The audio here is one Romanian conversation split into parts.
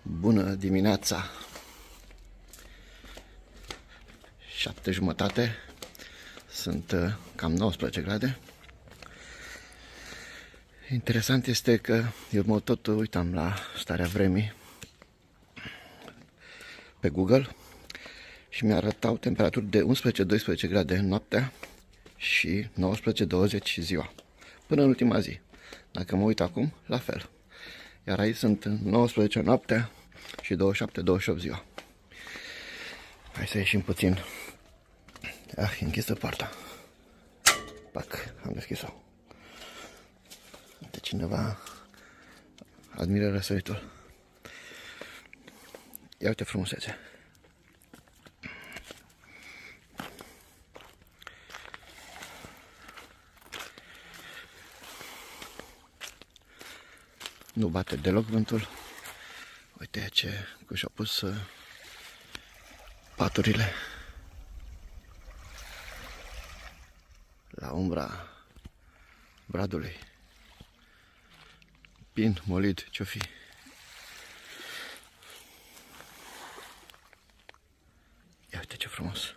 Bună dimineața! 7:30, sunt cam 19 grade. Interesant este că eu mă tot uitam la starea vremii pe Google și mi-arătau temperaturi de 11-12 grade noaptea și 19-20 ziua, până în ultima zi. Dacă mă uit acum, la fel. Iar aici sunt 19 noaptea și 27-28 ziua. Hai să ieșim puțin. E închisă poarta. Pac, am deschis-o. De cineva admiră răsăritul. Ia uite frumusețe. Nu bate deloc vântul. Uite ce cum și-au pus paturile la umbra bradului. Pin, molid, ce-o fi. Ia uite ce frumos.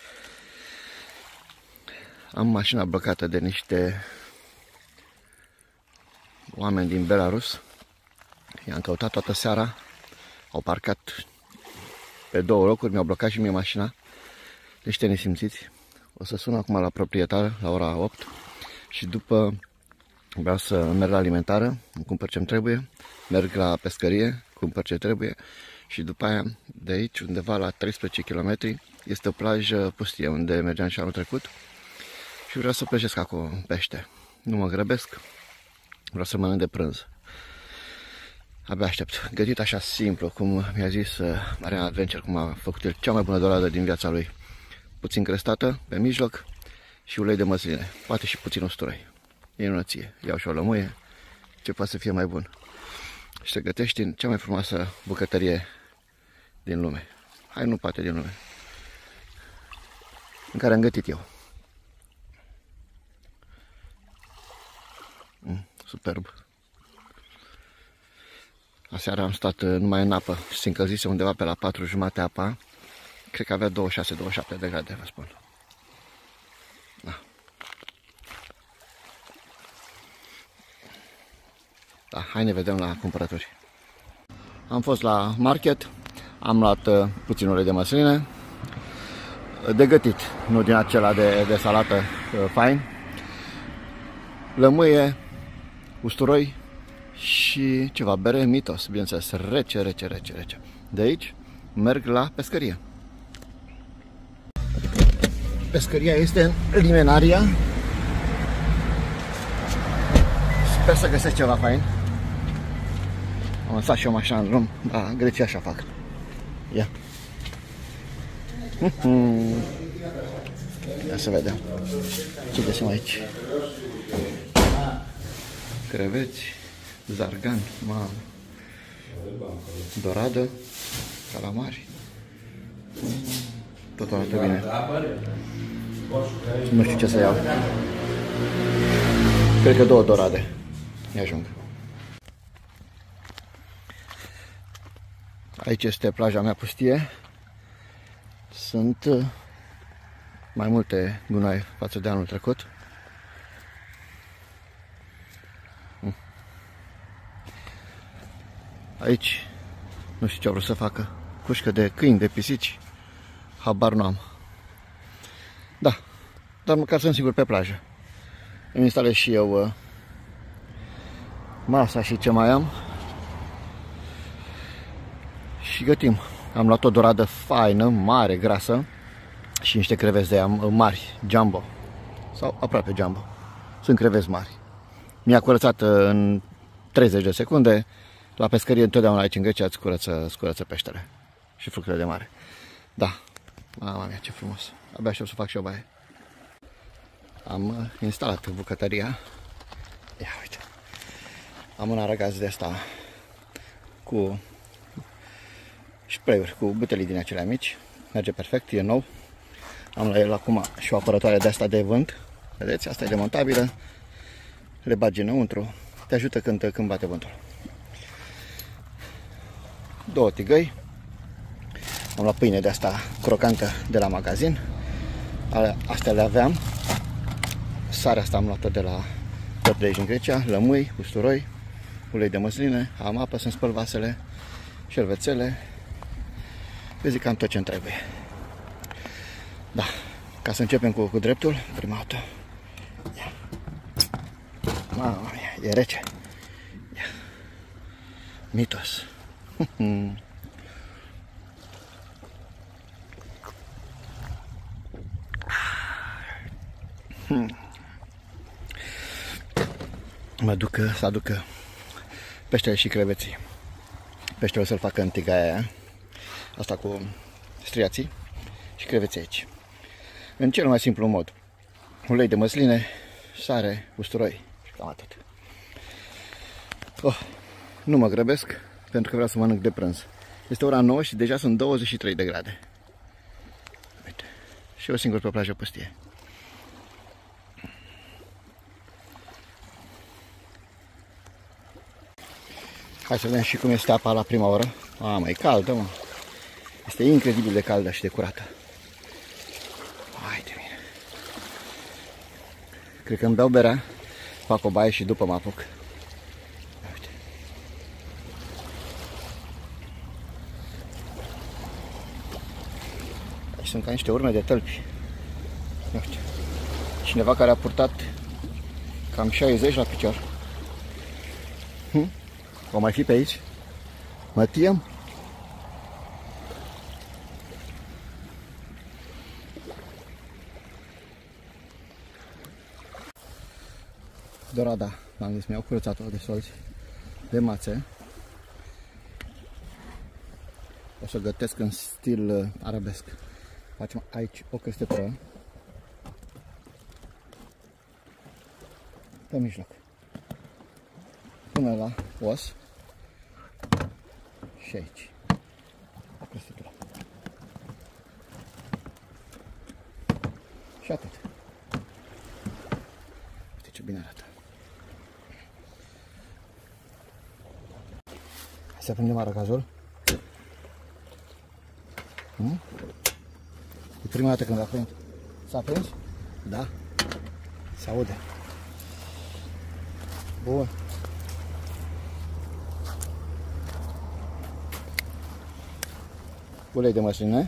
Am mașina blocată de niște oameni din Belarus. I-am căutat toată seara. Au parcat pe 2 locuri, mi-au blocat și mie mașina. Niște nesimțiți. O să sun acum la proprietar la ora 8 și după vreau să merg la alimentară, îmi cumpăr ce-mi trebuie, merg la pescărie, cumpăr ce trebuie și după aia de aici, undeva la 13 km, este o plajă pustie unde mergeam și anul trecut și vreau să pășesc acolo pește. Nu mă grăbesc, vreau să mănânc de prânz. Abia aștept. Gătit așa simplu, cum mi-a zis Marian Adventure, cum a făcut el cea mai bună doradă din viața lui. Puțin crestată pe mijloc și ulei de măsline, poate și puțin usturoi. E înăție. Iau și o lămâie, ce poate să fie mai bun. Și se gătește în cea mai frumoasă bucătărie din lume. Hai, nu poate din lume. În care am gătit eu. Superb. Aseară am stat numai în apă și se încălzise undeva pe la 4:30 apa. Cred că avea 26-27 de grade, vă spun. Da. Da, hai ne vedem la cumpărături. Am fost la market, am luat puțin ulei de măsline, de gătit, nu din acela de salată fain, lămâie, usturoi și ceva bere Mitos, bineînțeles, rece. De aici merg la pescărie. Pescăria este în Limenaria. Sper să găsesc ceva fain. Am lăsat și eu mașina în drum, dar grecii așa fac. Ia. Ia să vedem ce găsim aici. Creveți, zargan, doradă, calamari. Totul arată bine. Nu știu ce să iau. Cred că 2 dorade mi-ajung. Aici este plaja mea pustie. Sunt mai multe gunoi față de anul trecut. Aici nu știu ce au vrut să facă. Cușcă de câini, de pisici. Habar nu am. Da, dar măcar sunt sigur pe plajă. Îmi instalez și eu masa și ce mai am. Și gătim. Am luat o doradă faină, mare, grasă. Și niște creveți de aia mari, jumbo. Sau aproape jumbo. Sunt creveți mari. Mi-a curățat în 30 de secunde. La pescărie întotdeauna aici în Grecia îți curăță peștele. Și fructele de mare. Da. Mama mea, ce frumos. Abia aștept să fac și o baie. Am instalat bucătăria. Ia uite. Am un aragaz de asta cu spray-uri, cu butelii din acelea mici. Merge perfect, e nou. Am la el acum și o apărătoare de asta de vânt. Vedeți, asta e demontabilă. Le bagi înăuntru. Te ajută când bate vântul. 2 tigăi. Am luat pâine de asta crocantă de la magazin. Astea le aveam. Sarea asta am luat-o de la tot de aici în Grecia. Lămâi, usturoi, ulei de măsline, am apă să-mi spăl vasele, șervețele. Vezi cam tot ce-mi trebuie. Da, ca să începem cu dreptul, prima dată. Mamă, e rece. Ia. Mitos. Mă duc să aducă peștele și creveții. Peștele o să-l facă în tigaia aia. Asta cu striații și creveții aici. În cel mai simplu mod. Ulei de măsline, sare, usturoi și cam atât. Nu mă grăbesc pentru că vreau să mănânc de prânz. Este ora 9 și deja sunt 23 de grade. Uite. Și eu singur pe plajă pustie. Hai să vedem și cum este apa la prima oră. Mamă, e caldă, mă. Este incredibil de caldă și de curată. Hai de mine. Cred că îmi beau berea, fac o baie și după mă apuc. Uite. Aici sunt ca niște urme de tălpi. Uite. Cineva care a purtat cam 60 la picior. O mai fi pe aici? Mă tiem? Dorada, am zis, mi-au curățat-o de solzi, de mațe. O să gătesc în stil arabesc. Facem aici o căsătură pe mijloc, până la os și aici o căsătură. Și atât. Uite ce bine arată. Să aprindem aragazul. E prima dată când aprind. S-a aprins? Da. Se aude. Bun. Ulei de măsline.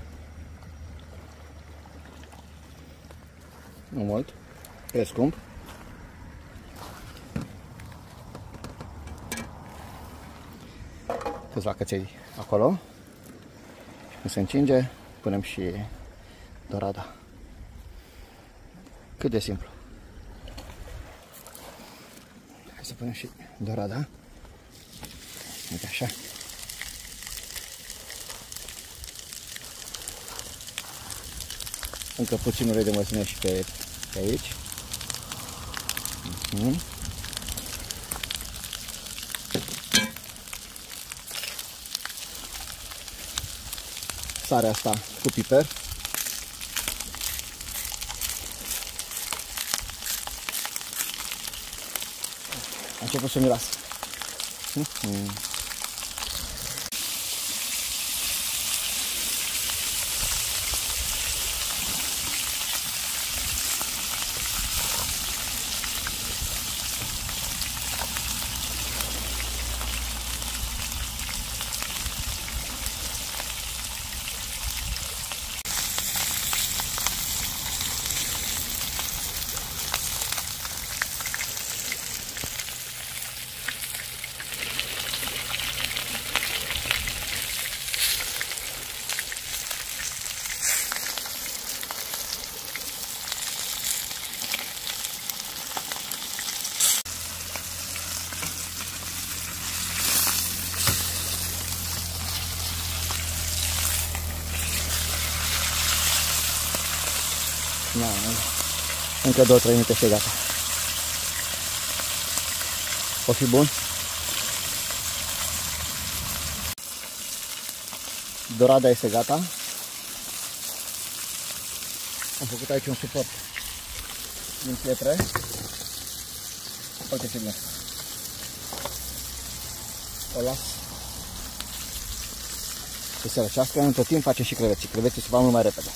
Nu mult. E scump. Câțiva căței acolo. Și când se încinge, punem și dorada. Cât de simplu. Hai să punem și dorada. Uite așa. Încă puțin ulei de măsline și pe aici. Sarea asta cu piper. A început să miroasă. Da, încă 2-3 minute și e gata. O fi bun. Dorada este gata. Am făcut aici un suport din pietre. Uite ce bine. O las să se răcească. Între timp facem și creveții. Creveții se fac mult mai repede.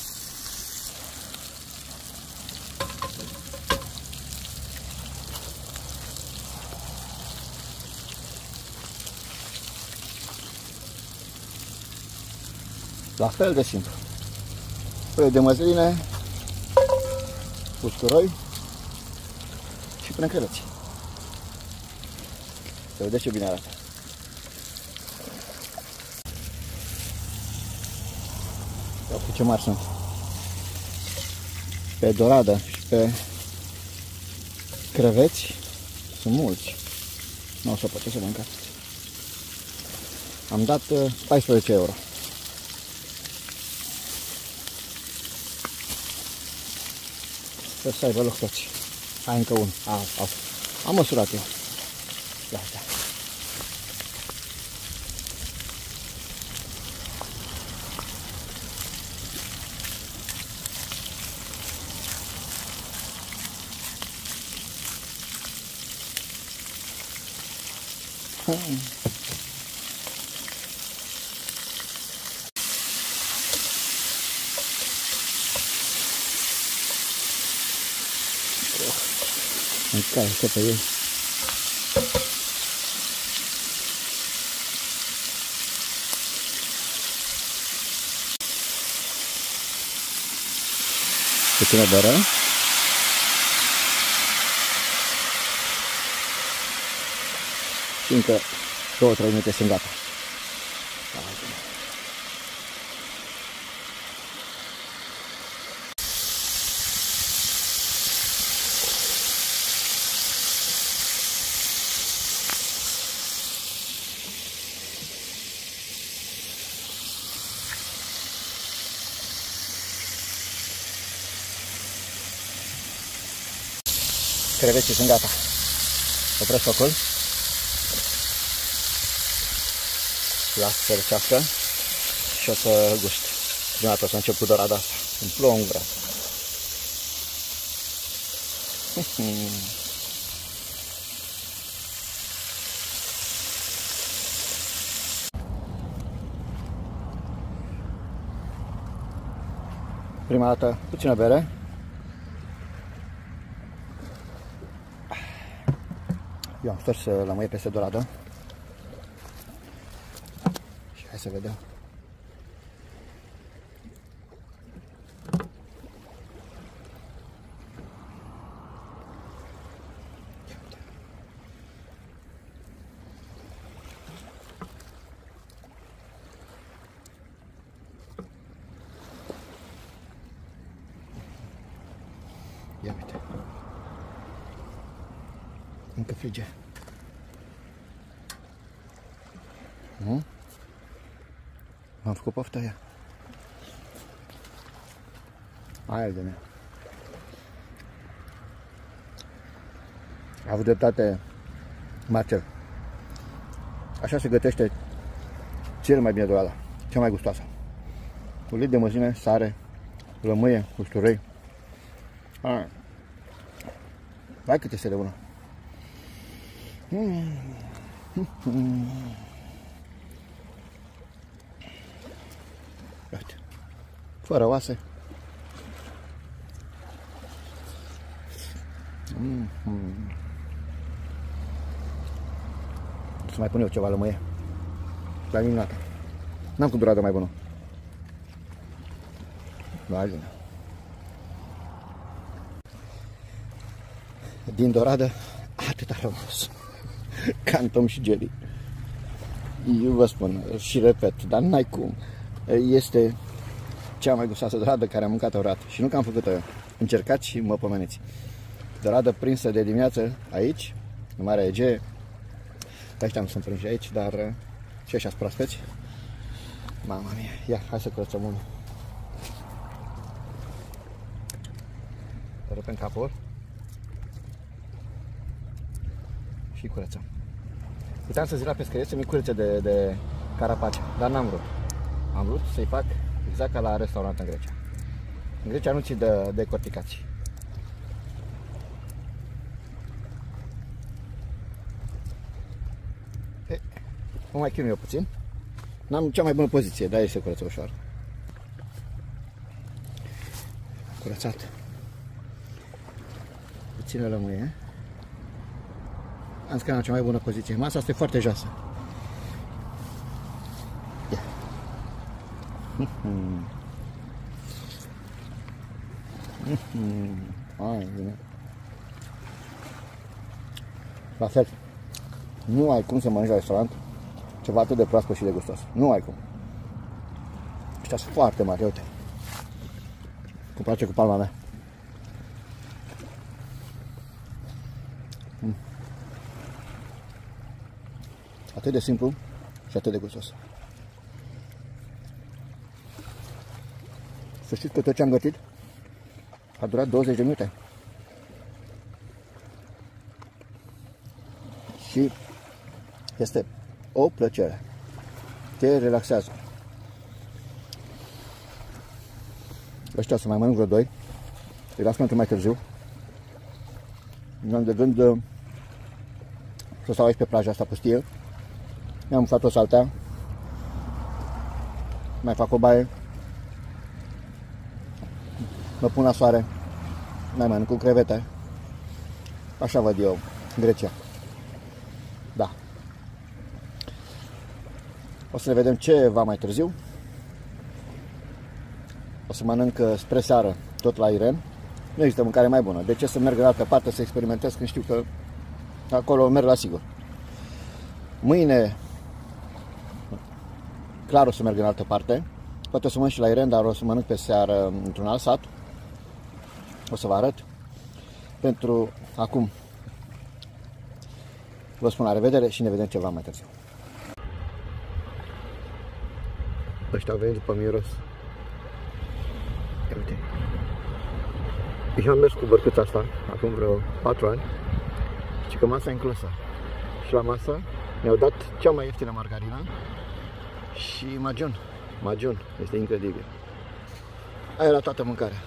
La fel de simplu. Pui de măsline, usturoi și punem creveții. Să vedeți ce bine arată. Uite ce mari sunt. Pe doradă și pe creveți sunt mulți. Nu o să pot să mâncați. Am dat 14 euro. Să aibă loc toți. Hai încă unul. Am măsurat eu. Da. Îmi cae pe ei. Puțină bere. Și încă 2-3 minute sunt gata. Creveții sunt gata. Opresc focul. Las să răcească și o să gust. Prima dată o să încep cu dorada asta. Îmi plong vrea. Prima dată puțină bere. Eu am stors lămâie peste doradă. Și hai să vedem. Ia uite. Încă frige. Nu? M-am făcut poftă aia. Aia de mea. A avut dreptate Marcel. Așa se gătește cel mai bine dorada, cea mai gustoasă. Ulit de măsline, sare, lămâie, usturoi. Vai cât este de bună. Uite. Fără oase. Să mai pun eu ceva lămâie. La minunată. N-am cu durată mai bună. Vai, din doradă, atât a rămas. Cantom și jelly. Eu vă spun și repet, dar n-ai cum. Este cea mai gustoasă doradă care am mâncat-o vreodată. Și nu că am făcut-o eu. Încercați și mă pomeniți. Doradă prinsă de dimineață aici, în Marea Egee. Ăștia nu sunt prinși aici, dar și ăștia sunt proaspeți. Mama mia, ia, hai să curățăm unul. Rupem capul. Și curățăm. Puteam să zic la pescărie să-mi curățe de carapace, dar n-am vrut. Am vrut să-i fac exact ca la restaurant în Grecia. În Grecia nu ți de corticații. Mă mai chinui eu puțin N-am cea mai bună poziție, dar este curăță ușor. Curățat. Puțină lămâie. Am zis că am cea mai bună poziție. Masa asta e foarte joasă. Yeah. Ai, bine. La fel. Nu ai cum să mănânci la restaurant ceva atât de proaspăt și de gustos. Nu ai cum. Ăștia sunt foarte mari, uite. Cum place cu palma mea. Atât de simplu și atât de gustos. Să știți că tot ce am gătit a durat 20 de minute. Și este o plăcere. Te relaxează. Ăștia să mai mănânc vreo 2. Îi las pentru mai târziu. Mi-am de gând să stau aici pe plaja asta pustie. Mi-am umflat o saltea. Mai fac o baie. Mă pun la soare. Mai mănânc cu crevete. Așa văd eu Grecia. Da. O să ne vedem ceva mai târziu. O să mănânc spre seară tot la Iren. Nu există mâncare mai bună. De ce să merg în altă parte să experimentez când știu că acolo merg la sigur. Mâine clar o să merg în altă parte. Poate o să mănânc și la Iren, dar o să mănânc pe seară într-un alt sat. O să vă arăt. Pentru acum vă spun la revedere și ne vedem ceva mai târziu. Ăștia au venit după miros. Ia uite. Eu am mers cu bărcuța asta acum vreo 4 ani și că masa e inclusă. Și la masă mi-au dat cea mai ieftină margarină și magiun. Este incredibil. Aia era toată mâncarea.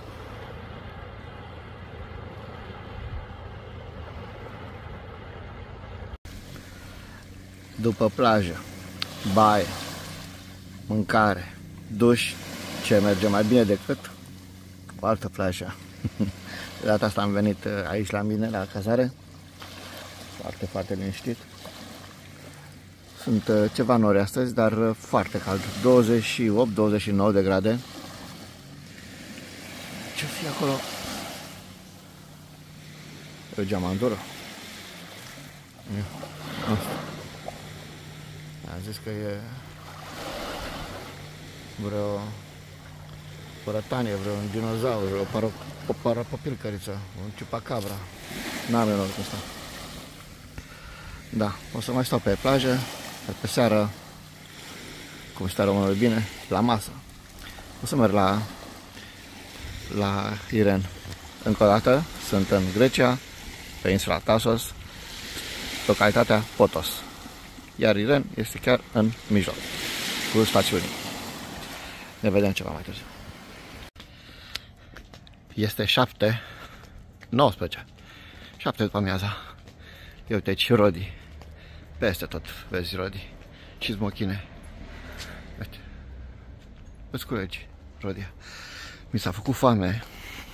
După plajă, baie, mâncare, duș, ce merge mai bine decât o altă plajă. De data asta am venit aici la mine, la cazare. Foarte, foarte liniștit. Sunt ceva nori astăzi, dar foarte cald. 28-29 de grade. Ce fi acolo? E o geamandură. Am zis că e vreo părătanie, vreo dinozaur, o parapopilcăriță, un chupacabra. N-am eu noroc ăsta. Da, o să mai stau pe plajă, iar pe seară, cum stă românul bine, la masă. O să merg la Iren. Încă o dată, sunt în Grecia, pe insula Tasos, localitatea Potos. Iar Iren este chiar în mijloc, cu stațiuni. Ne vedem ceva mai târziu. Este 7 după amiaza. Ia uite aici rodii. Peste tot vezi rodii. Și smochine. Uite. Îți culegi rodia. Mi s-a făcut foame.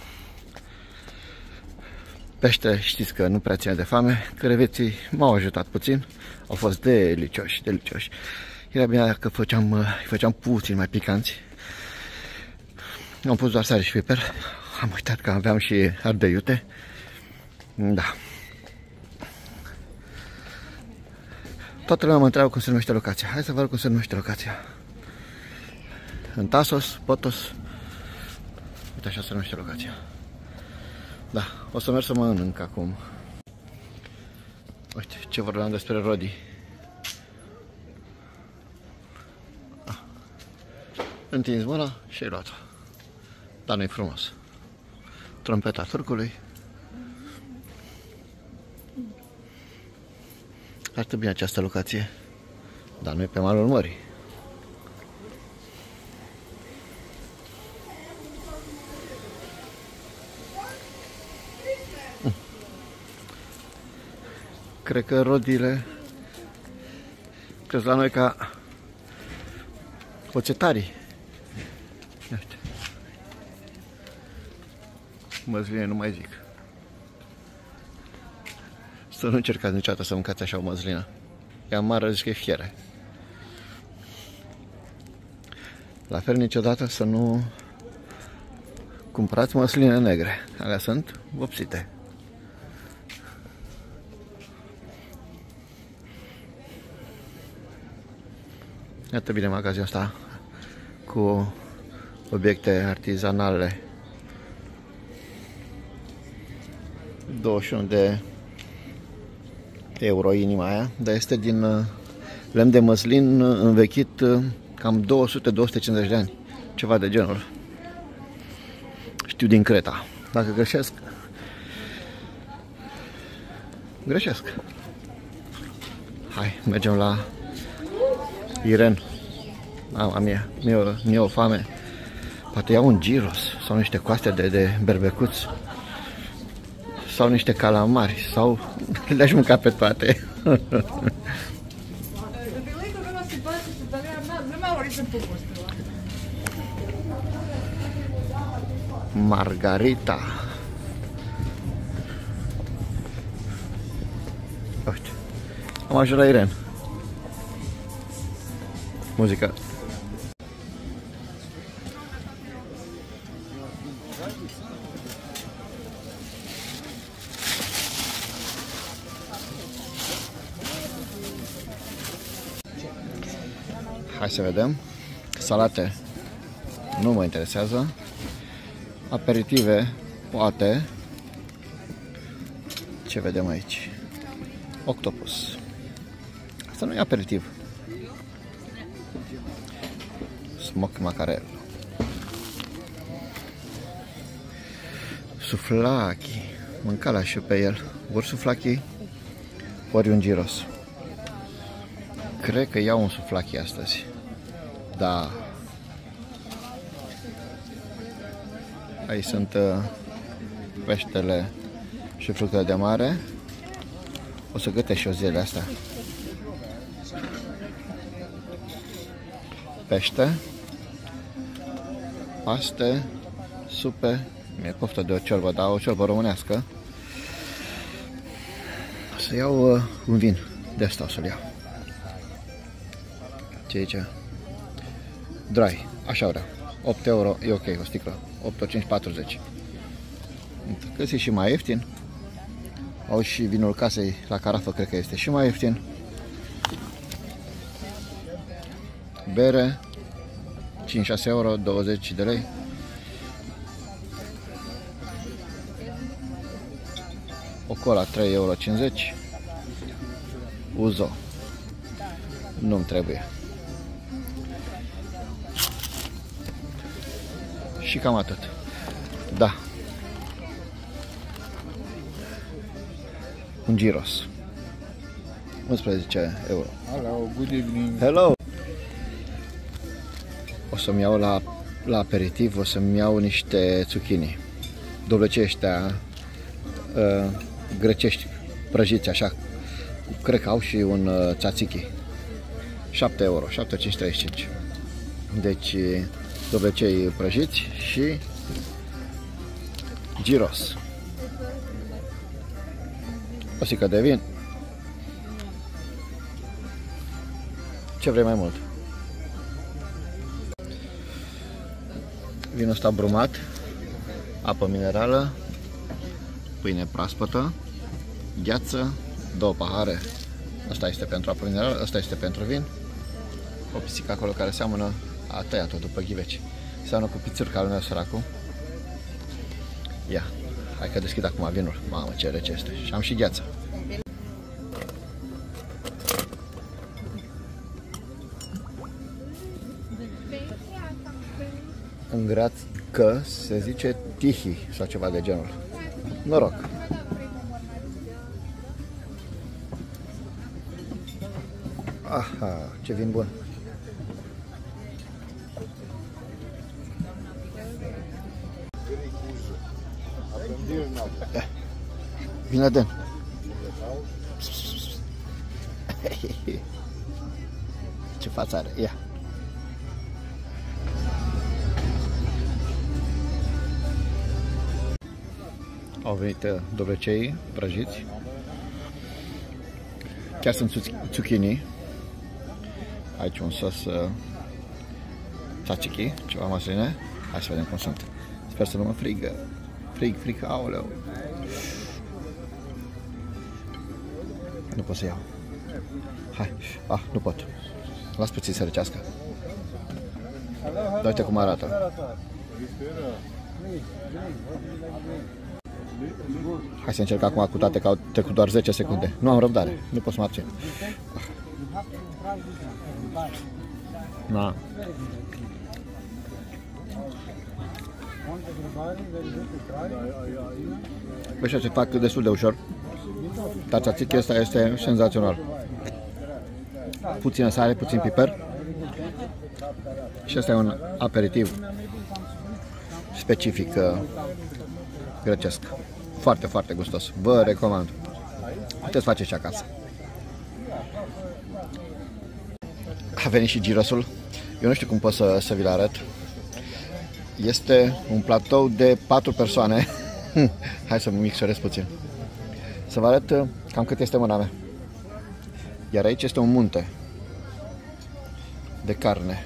Pește știți că nu prea ține de foame. Creveții m-au ajutat puțin. Au fost delicioși. Era bine dacă făceam puțin mai picanți. Am pus doar sare și piper. Am uitat că aveam și ardei iute. Da. Toată lumea mă întreabă cum se numește locația. Hai să vă arăt cum se numește locația. În Tasos, Potos. Uite, așa se numește locația. Da, o să merg să mănânc acum. Uite, ce vorbeam despre rodii. Întinzi mâna și ai luat-o. Dar nu-i frumos. Trompeta turcului. Arată bine această locație. Dar nu e pe malul mării. Cred că rodile cresc la noi ca Oțetarii. Iată. Măsline nu mai zic. Să nu încercați niciodată să mâncați așa o măslină. Ea mare zic că e fiere. La fel niciodată să nu cumpărați măsline negre. Alea sunt vopsite. Iată bine magazinul ăsta cu obiecte artizanale. 21 de euro inima aia, dar este din lemn de măslin învechit cam 200-250 de ani, ceva de genul. Știu din Creta. Dacă greșesc, greșesc. Hai, mergem la Iren. Mama mia, mi-e o foame. Poate iau un gyros sau niște coaste de berbecuț sau niște calamari sau le-aș mânca pe toate. Margarita. Uite. Am ajuns la Iren. Muzică. Hai să vedem. Salate nu mă interesează. Aperitive poate. Ce vedem aici? Octopus. Asta nu e aperitiv. Smoke macarel. Suflaki. Mânca și pe el. Ori suflaki, ori un gyros. Cred că iau un suflaki astăzi. Da. Aici sunt peștele și fructele de mare. O să gătesc și eu zilele astea. Pește, paste, supe. Mi-e poftă de o ciorbă, dar o ciorbă românească. O să iau un vin. De asta o să-l iau. Ce aici? Dry. Așa vreau. 8 euro e ok, o sticlă. 8,5-40. Găsi și mai ieftin. Au și vinul casei la carafă, cred că este și mai ieftin. Bere 5-6 euro, 20 de lei. O cola 3,50 euro. Uzo. Nu-mi trebuie. Și cam atât. Da. Un gyros. 11 euro. Hello, good evening. Hello. O să-mi iau la aperitiv, o să-mi iau niște zucchini. Dovlecei ăștia grecești, prăjiți așa. Cred că au și un tzatziki. 7 euro, 7,5-35. Deci dovlecei prăjiți și gyros. O stică de vin. Ce vrei mai mult? Vinul ăsta brumat, apă minerală, pâine proaspătă, gheață, 2 pahare. Asta este pentru apă minerală, asta este pentru vin. O pisică acolo care seamănă, a tăiat-o după ghiveci. Seamănă cu pițurca lui meu săracu. Ia, hai că deschid acum vinul. Mamă, ce rece este. Și am și gheață. În greacă se zice tihi sau ceva de genul. Noroc! Aha, ce vin bun! Vine den! Ce față are! Ia! Au venit dovlecei prăjiți. Chiar sunt zucchini. Aici un sos tzatziki, ceva măsline. Hai să vedem cum sunt. Sper să nu mă frigă. Frig, aoleu. Nu pot să iau. Hai, nu pot. Las puțin să răcească. Dar uite cum arată. Hai să încerc acum cu toate că au trecut doar 10 secunde. Nu am răbdare, nu pot să mă abțin. Da. Așa se fac destul de ușor. Tzatziki ăsta este senzațional. Puțină sare, puțin piper. Și asta e un aperitiv specific grecesc. Foarte, foarte gustos. Vă recomand. Puteți face și acasă. A venit și gyrosul. Eu nu știu cum pot să vi-l arăt. Este un platou de 4 persoane. Hai să mă micșorez puțin. Să vă arăt cam cât este mâna mea. Iar aici este un munte de carne.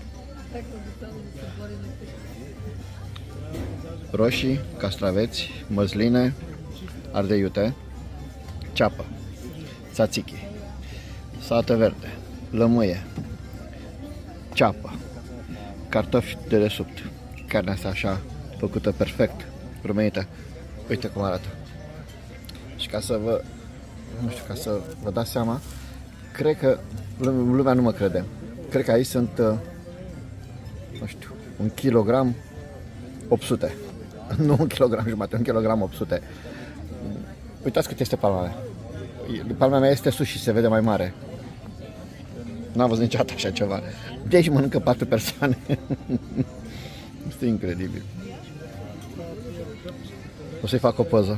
Roșii, castraveți, măsline, ardei iute, ceapă, tzatziki, salată verde, lămâie, ceapă, cartofi de desubt. Carnea asta așa făcută perfect, rumenită. Uite cum arată. Și ca să vă, nu știu, ca să vă dați seama, cred că lumea nu mă crede. Cred că aici sunt, nu știu, 1 kg 800. Nu 1 kg jumate, 1 kg 800. Uitați cât este palma mea. Palma mea este sus și se vede mai mare. N-am văzut niciodată așa ceva. Deci mănâncă 4 persoane. Este incredibil. O să-i fac o poză.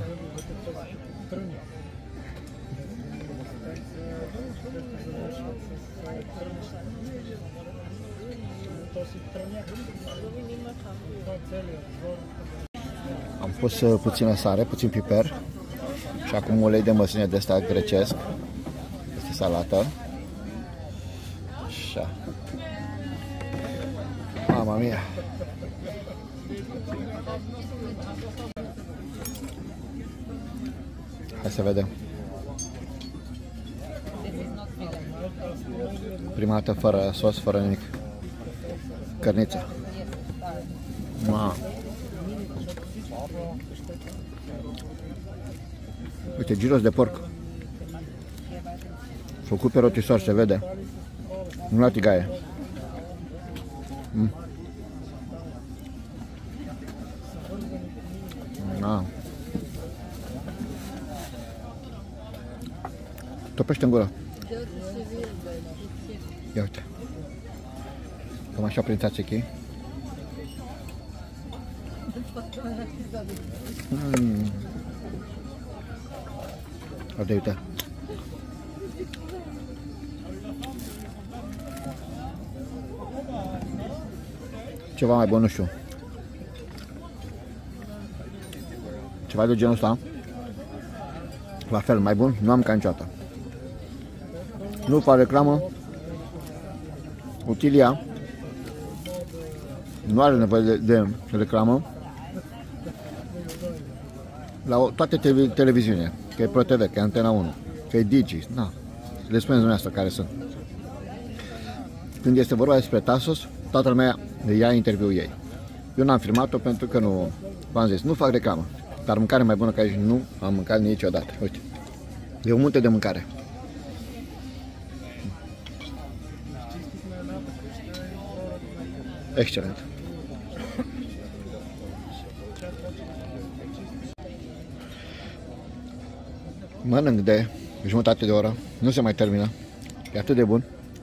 Am pus puțină sare, puțin piper și acum ulei de măsline de ăsta grecesc. Este salată. Așa. Mama mia. Hai să vedem. Prima dată fără sos, fără nimic. Cărnița. Uite, gyros de porc. Făcut pe rotisor, se vede. Nu la tigaie. Topește în gură. Ia uite. Cam așa prin tzatziki. Uite, uite. Ceva mai bun, nu știu. Ceva de genul ăsta. La fel, mai bun, nu am ca niciodată. Nu fac reclamă. Utilia nu are nevoie de reclamă. La toate televiziunile, că e ProTV, că e Antena 1, că e Digi, na, le spuneți dumneavoastră care sunt. Când este vorba despre Tasos, toată lumea ia interviul ei. Eu n-am filmat-o pentru că nu, v-am zis, nu fac reclamă. Dar mâncare mai bună ca aici nu am mâncat niciodată. Uite, e o munte de mâncare. Excelent. Mănânc de jumătate de oră, nu se mai termină, e atât de bun.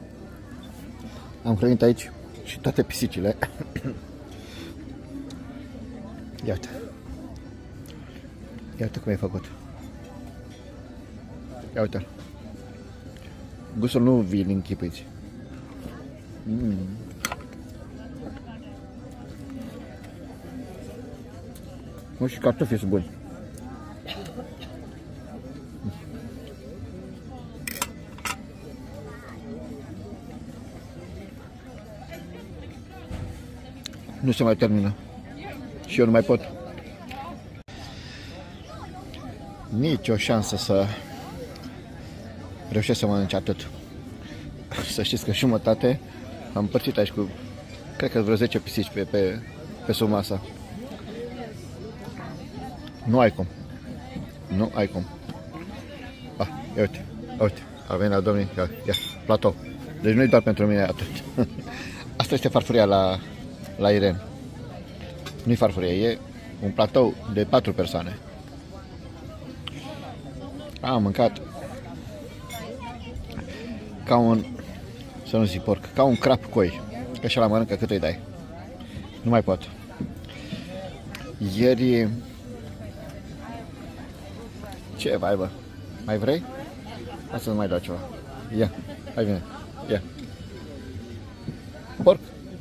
Am hrănit aici și toate pisicile. Iată. Iată cum e făcut. Ia uite. Gustul nu vi-l închipuiți. Nu, și cartofii sunt buni. nu se mai termină. Și eu nu mai pot. Nici o șansă să reușesc să mănânc atât. Să știți că jumătate am împărțit aici cu, cred că vreo 10 pisici pe sub masa. Nu ai cum. Nu ai cum. Ah, ia uite, uite, a venit la domnii, ia, platou. Deci nu-i doar pentru mine atât. Asta este farfuria la Irene. Nu-i farfurie, e un platou de 4 persoane. Am mâncat ca un, să nu zic porc, ca un crap coi. Că așa la mănâncă cât îi dai. Nu mai pot. Ieri... Ce vai, bă? Mai vrei? Hai să nu mai dau ceva. Ia, hai vine. Ia. Porc?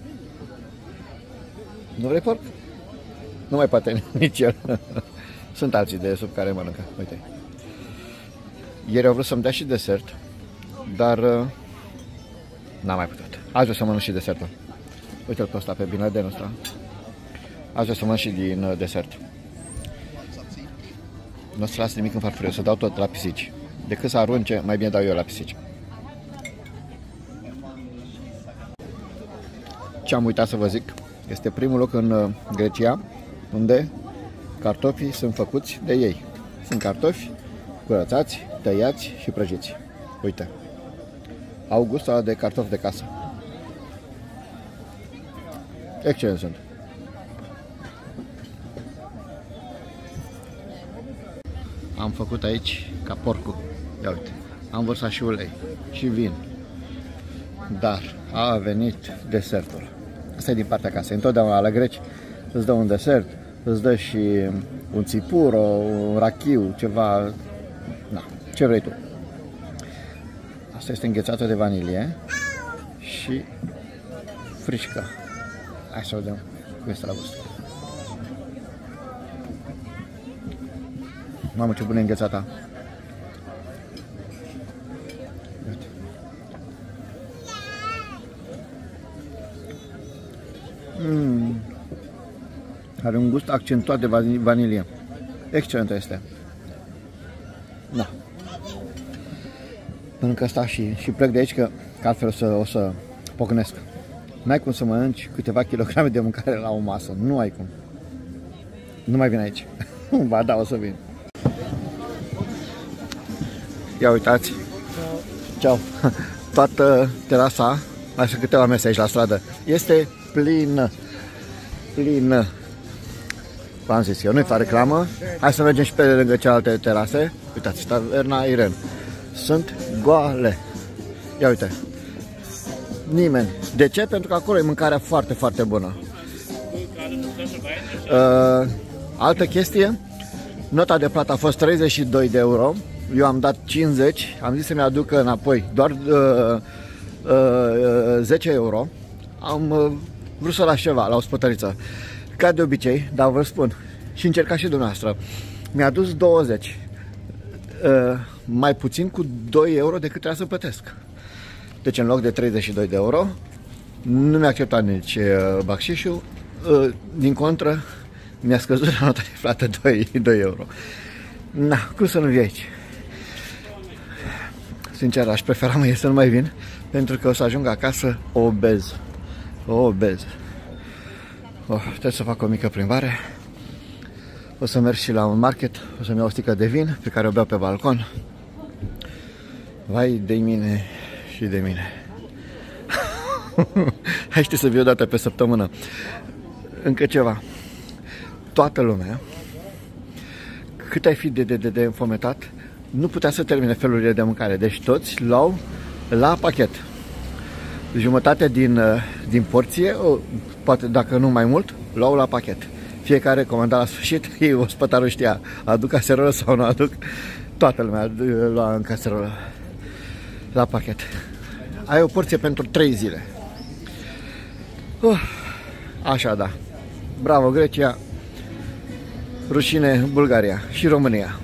Nu vrei porc? Nu mai poate nici el. Sunt alții de sub care mănâncă. Uite. Ieri au vrut să-mi dea și desert, dar n-am mai putut. Aș vrea să mănânc și desertul. Uite-l pe ăsta, pe Binladenul ăsta. Aș vrea să mănânc și din desert. Nu o să las nimic în farfurie, o să dau tot la pisici. Decât să arunce, mai bine dau eu la pisici. Ce am uitat să vă zic, este primul loc în Grecia unde cartofii sunt făcuți de ei. Sunt cartofi curățați, tăiați și prăjiți. Uite. Au gustul ăla de cartofi de casă. Excelent sunt. Am făcut aici ca porcul. Ia uite. Am vărsat și ulei și vin. Dar a venit desertul. Asta e din partea casei. Întotdeauna la greci îți dă un desert, îți dă și un țipuro, un rachiu, ceva. Na, ce vrei tu. Asta este înghețată de vanilie și frișcă. Hai să vedem cum este la gust. Mamă, ce bună înghețata. Are un gust accentuat de vanilie. Excelentă este. Da. Mănânc asta și plec de aici, că altfel o să pocnesc. N-ai cum să mănânci câteva kilograme de mâncare la o masă. Nu ai cum. Nu mai vin aici. Ba da, o să vin. Ia uitați. Ceau. Toată terasa, mai sunt câteva mese aici la stradă, este plină. Plină. V-am zis eu, nu-i fac reclamă. Hai să mergem și pe lângă cealaltă terase. Uitați, taverna Irene. Sunt goale. Ia uite. Nimeni. De ce? Pentru că acolo e mâncarea foarte, foarte bună. Altă chestie. Nota de plată a fost 32 de euro. Eu am dat 50. Am zis să-mi aducă înapoi doar 10 euro. Am vrut să las ceva la o spătăriță. Ca de obicei, dar vă spun, și încercați și dumneavoastră. Mi-a dus 20. Mai puțin cu 2 euro decât trebuia să plătesc. Deci în loc de 32 de euro, nu mi-a acceptat nici bacșișul. Din contră, mi-a scăzut la nota de plată 2 euro. Na, cum să nu vii aici? Sincer, aș prefera mâine să nu mai vin, pentru că o să ajung acasă obez. Obez. Trebuie să fac o mică plimbare. O să merg și la un market. O să-mi iau o sticlă de vin pe care o beau pe balcon. Vai de mine și de mine. Hai, știi, să vii o dată pe săptămână. Încă ceva. Toată lumea, cât ai fi de înfometat, nu putea să termine felurile de mâncare. Deci toți luau la pachet. Jumătate din porție, poate dacă nu mai mult, luau la pachet. Fiecare comanda la sfârșit, ospătarul știa, aduc caserolă sau nu aduc. Toată lumea lua în caserolă la pachet. Ai o porție pentru 3 zile. Așa, da. Bravo Grecia, rușine Bulgaria și România.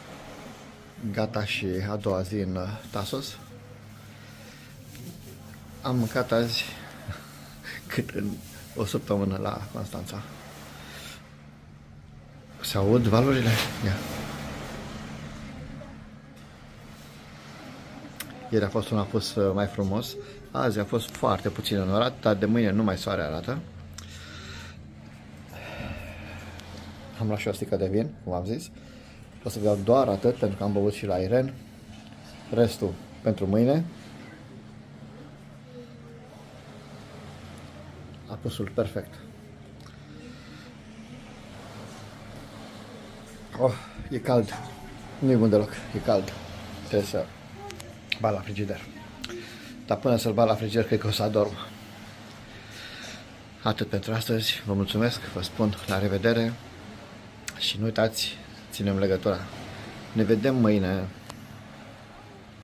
Gata și a doua zi în Tasos. Am mâncat azi cât în o săptămână la Constanța. Se aud valurile? Ia. Ieri a fost un apus mai frumos. Azi a fost foarte puțin înorat, dar de mâine nu mai soare arată. Am luat și o sticlă de vin, cum am zis. O să beau doar atât, pentru că am băut și la Irene. Restul pentru mâine. Apusul perfect. Oh, e cald. Nu e bun deloc, e cald. Trebuie să bat la frigider. Dar până să-l bat la frigider, cred că o să adorm. Atât pentru astăzi. Vă mulțumesc, vă spun la revedere. Și nu uitați, ținem legătura. Ne vedem mâine.